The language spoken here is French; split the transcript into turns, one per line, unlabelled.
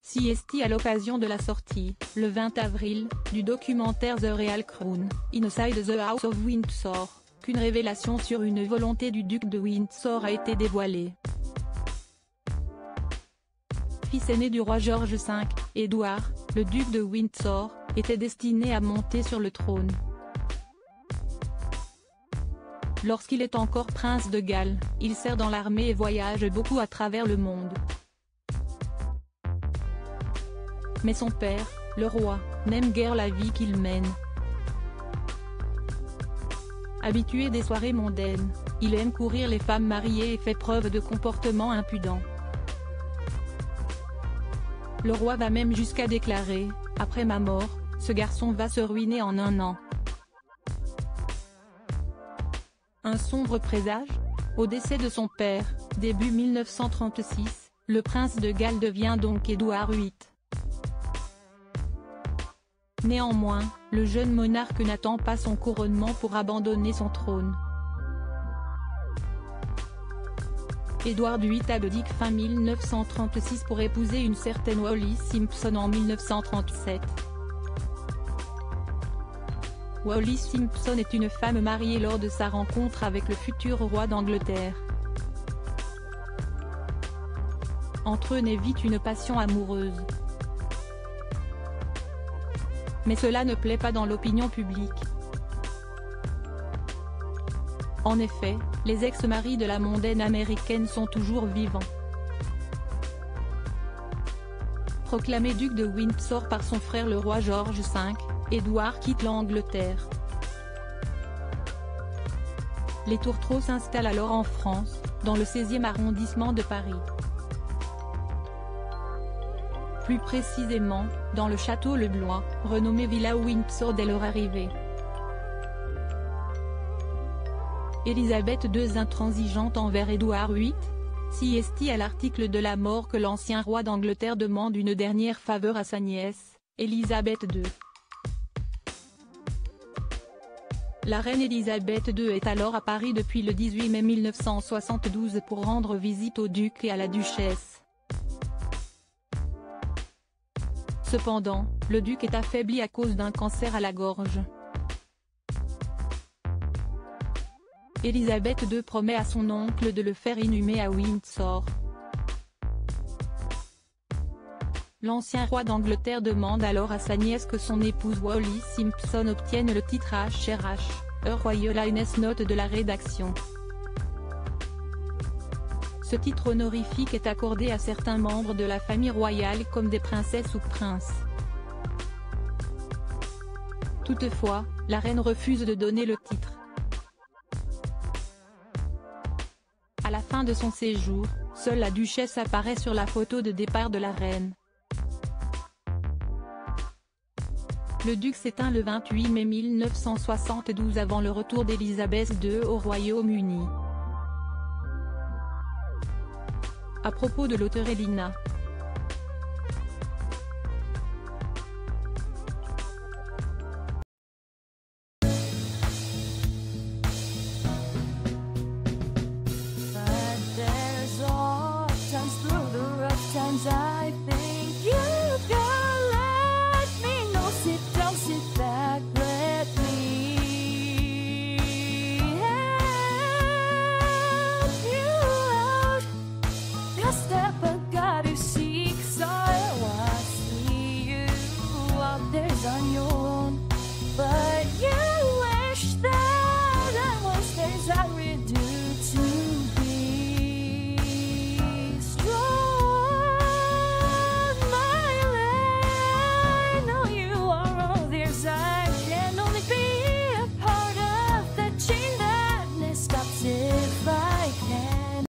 CST à l'occasion de la sortie, le 20 avril, du documentaire The Real Crown, Inside the House of Windsor, qu'une révélation sur une volonté du duc de Windsor a été dévoilée. Fils aîné du roi George V, Édouard, le duc de Windsor, était destiné à monter sur le trône. Lorsqu'il est encore prince de Galles, il sert dans l'armée et voyage beaucoup à travers le monde. Mais son père, le roi, n'aime guère la vie qu'il mène. Habitué des soirées mondaines, il aime courir les femmes mariées et fait preuve de comportement impudent. Le roi va même jusqu'à déclarer « Après ma mort, ce garçon va se ruiner en un an ». Un sombre présage? Au décès de son père, début 1936, le prince de Galles devient donc Édouard VIII. Néanmoins, le jeune monarque n'attend pas son couronnement pour abandonner son trône. Édouard VIII abdique fin 1936 pour épouser une certaine Wallis Simpson en 1937. Wallis Simpson est une femme mariée lors de sa rencontre avec le futur roi d'Angleterre. Entre eux naît vite une passion amoureuse. Mais cela ne plaît pas dans l'opinion publique. En effet, les ex-maris de la mondaine américaine sont toujours vivants. Proclamé duc de Windsor par son frère le roi George V, Édouard quitte l'Angleterre. Les tourtereaux s'installent alors en France, dans le 16e arrondissement de Paris. Plus précisément, dans le château Le Blois, renommé Villa Windsor dès leur arrivée. Élisabeth II intransigeante envers Édouard VIII, CST à l'article de la mort que l'ancien roi d'Angleterre demande une dernière faveur à sa nièce, Élisabeth II. La reine Élisabeth II est alors à Paris depuis le 18 mai 1972 pour rendre visite au duc et à la duchesse. Cependant, le duc est affaibli à cause d'un cancer à la gorge. Élisabeth II promet à son oncle de le faire inhumer à Windsor. L'ancien roi d'Angleterre demande alors à sa nièce que son épouse Wallis Simpson obtienne le titre HRH, Her Royal Highness. Note de la rédaction. Ce titre honorifique est accordé à certains membres de la famille royale comme des princesses ou princes. Toutefois, la reine refuse de donner le titre. À la fin de son séjour, seule la duchesse apparaît sur la photo de départ de la reine. Le duc s'éteint le 28 mai 1972 avant le retour d'Élisabeth II au Royaume-Uni. À propos de l'auteure Elina